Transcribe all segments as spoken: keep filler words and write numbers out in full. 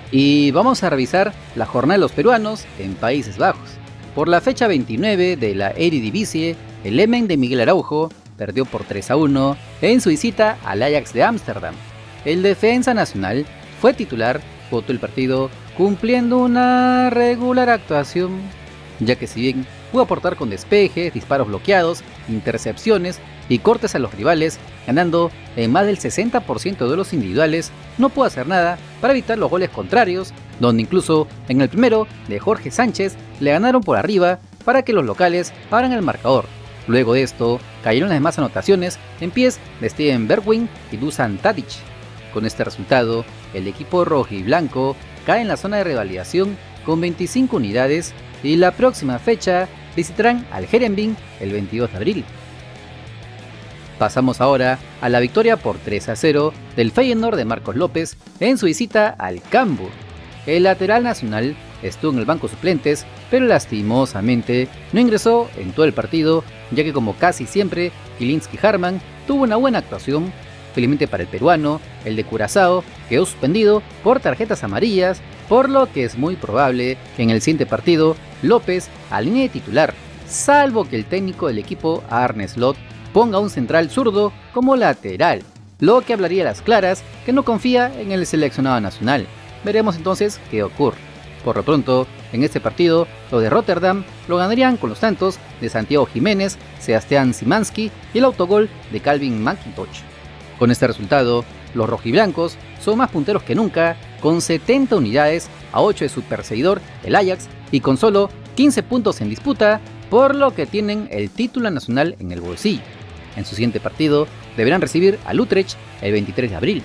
Y vamos a revisar la jornada de los peruanos en Países Bajos. Por la fecha veintinueve de la Eredivisie, el Emmen de Miguel Araujo perdió por tres a uno en su visita al Ajax de Ámsterdam. El defensa nacional fue titular por todo el partido, cumpliendo una regular actuación, ya que si bien pudo aportar con despejes, disparos bloqueados, intercepciones y cortes a los rivales, ganando en más del sesenta por ciento de los individuales, no pudo hacer nada para evitar los goles contrarios, donde incluso en el primero de Jorge Sánchez le ganaron por arriba para que los locales abran el marcador. Luego de esto, cayeron las demás anotaciones en pies de Steven Bergwijn y Dusan Tadic. Con este resultado, el equipo rojiblanco cae en la zona de revalidación con veinticinco unidades y la próxima fecha visitarán al Heerenveen el veintidós de abril. Pasamos ahora a la victoria por tres a cero del Feyenoord de Marcos López en su visita al Cambuur. El lateral nacional estuvo en el banco suplentes, pero lastimosamente no ingresó en todo el partido, ya que como casi siempre, Kilinski Harman tuvo una buena actuación. Felizmente para el peruano, el de Curazao quedó suspendido por tarjetas amarillas, por lo que es muy probable que en el siguiente partido López alinee de titular, salvo que el técnico del equipo, Arne Slot, ponga un central zurdo como lateral, lo que hablaría a las claras que no confía en el seleccionado nacional. Veremos entonces qué ocurre. Por lo pronto, en este partido, los de Rotterdam lo ganarían con los tantos de Santiago Jiménez, Sebastián Szymanski y el autogol de Calvin McIntosh. Con este resultado, los rojiblancos son más punteros que nunca, con setenta unidades a ocho de su perseguidor, el Ajax, y con solo quince puntos en disputa, por lo que tienen el título nacional en el bolsillo. En su siguiente partido, deberán recibir al Utrecht el veintitrés de abril.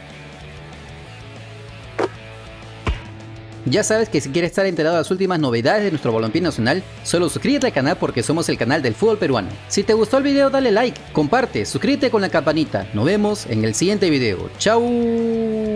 Ya sabes que si quieres estar enterado de las últimas novedades de nuestro balompié nacional, solo suscríbete al canal porque somos el canal del fútbol peruano. Si te gustó el video dale like, comparte, suscríbete con la campanita. Nos vemos en el siguiente video. ¡Chao!